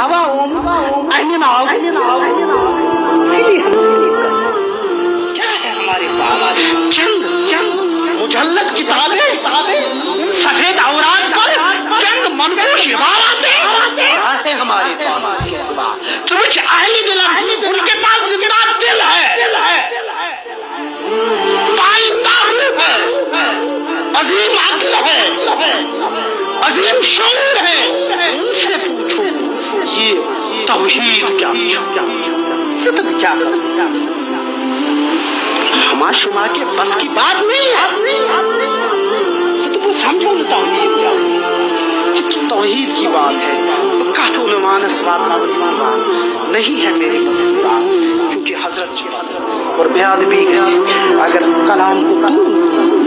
हवा क्या है हमारे पास? चंद मुजल्लद किताबें, सफेद औरात पर चंद मनकूश इबारतें है हमारे पास इसके सिवा। तो कुछ अहली दिल, उनके पास जिंदा दिल है, पाइंदा रूह है, अजीम अक्ल है, अजीम शऊर है। उनसे पूछो ये तौहीद क्या, सिद्क क्या है? हमारे शुमा के बस की बात नहीं है। तो समझो ना तौहीद क्या है। तो तौहीद की बात है तो काटो न मानस वाक़ात की बात नहीं है मेरी पसंद बात, क्योंकि हजरत और बेअदबी अगर कलाम को